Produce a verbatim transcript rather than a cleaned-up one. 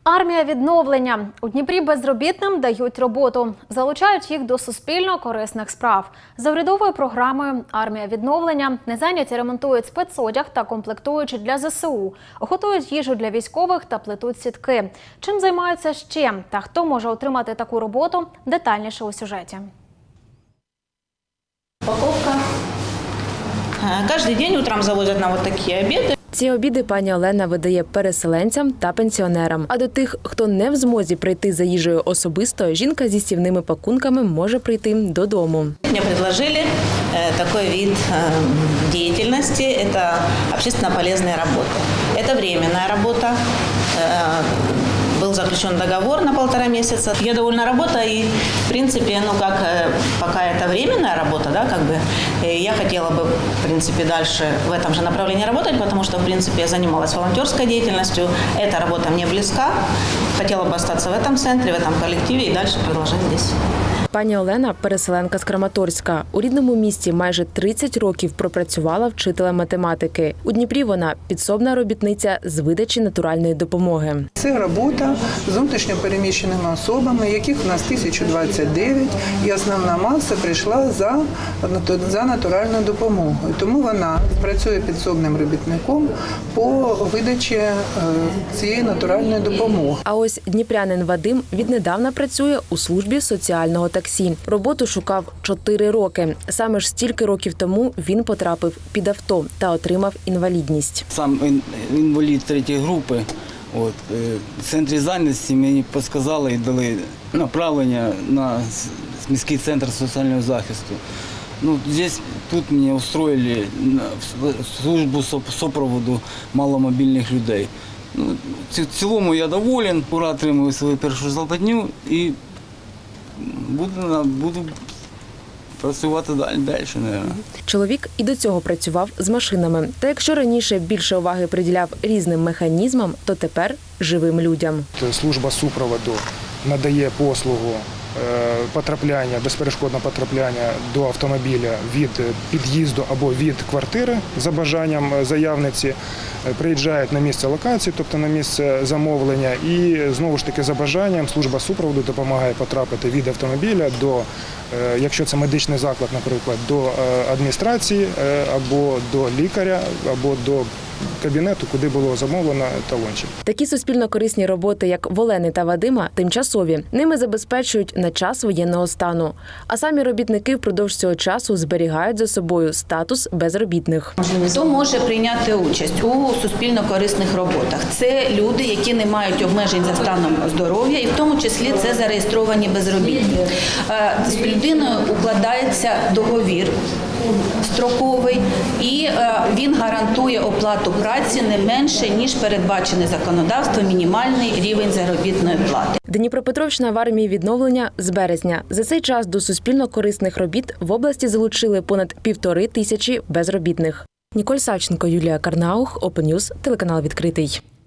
Армія відновлення. У Дніпрі безробітним дають роботу. Залучають їх до суспільно-корисних справ. За урядовою програмою «Армія відновлення» незайняті ремонтують спецодяг та комплектуючі для зе се у, готують їжу для військових та плетуть сітки. Чим займаються ще та хто може отримати таку роботу – детальніше у сюжеті. Упаковка. Кожен день утром завозять нам вот такі обіди. Ці обіди пані Олена видає переселенцям та пенсіонерам. А до тих, хто не в змозі прийти за їжею особисто, жінка зі стівними пакунками може прийти додому. Мені предложили такий вид діяльності – це общественно полезные роботи. Це временная робота. Был заключен договор на полтора месяца. Я довольна работой, и в принципе, ну как, пока это временная работа, да, как бы, я хотела бы, в принципе, дальше в этом же направлении работать, потому что, в принципе, я занималась волонтерской деятельностью, эта работа мне близка, хотела бы остаться в этом центре, в этом коллективе и дальше продолжать здесь. Пані Олена – переселенка з Краматорська. У рідному місті майже тридцять років пропрацювала вчителем математики. У Дніпрі вона – підсобна робітниця з видачі натуральної допомоги. Це робота з внутрішньо переміщеними особами, яких у нас тисяча двадцять дев'ять, і основна маса прийшла за, за натуральною допомогою. Тому вона працює підсобним робітником по видачі цієї натуральної допомоги. А ось дніпрянин Вадим віднедавна працює у службі соціального таксі. Роботу шукав чотири роки. Саме ж стільки років тому він потрапив під авто та отримав інвалідність. Сам інвалід третьої групи. От, в центрі зайнятості мені підказали і дали направлення на міський центр соціального захисту. Ну, здесь, тут мене устроили в службу супроводу маломобільних людей. Ну, в цілому я доволен, пора отримую свою першу зарплатню і буду, буду працювати далі, далі, мабуть. Чоловік і до цього працював з машинами. Та якщо раніше більше уваги приділяв різним механізмам, то тепер живим людям. Служба супроводу надає послугу потрапляння, безперешкодного потрапляння до автомобіля від під'їзду або від квартири за бажанням заявниці, приїжджають на місце локації, тобто на місце замовлення, і знову ж таки за бажанням служба супроводу допомагає потрапити від автомобіля до, якщо це медичний заклад, наприклад, до адміністрації або до лікаря, або до кабінету, куди було замовлено талончик. Такі суспільно-корисні роботи, як в Олени та Вадима, тимчасові. Ними забезпечують на час воєнного стану. А самі робітники впродовж цього часу зберігають за собою статус безробітних. Хто може прийняти участь у суспільно-корисних роботах? Це люди, які не мають обмежень за станом здоров'я, і в тому числі це зареєстровані безробітні. З людиною укладається договір строковий, і він гарантує оплату праці не менше, ніж передбачений законодавством мінімальний рівень заробітної плати. Дніпропетровщина в армії відновлення з березня. За цей час до суспільно-корисних робіт в області залучили понад півтори тисячі безробітних. Ніколь Савченко, Юлія Карнаух, Open News, телеканал «Відкритий».